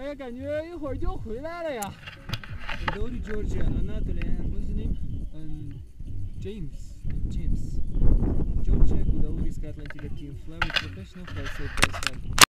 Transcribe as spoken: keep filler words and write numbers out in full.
呀，感觉一会儿就回来了呀。 Go to Georgia, Anatolian. What's his name? Um, James. James. Georgia, Gudauri, Scotland, Team Fly with professional flight safe.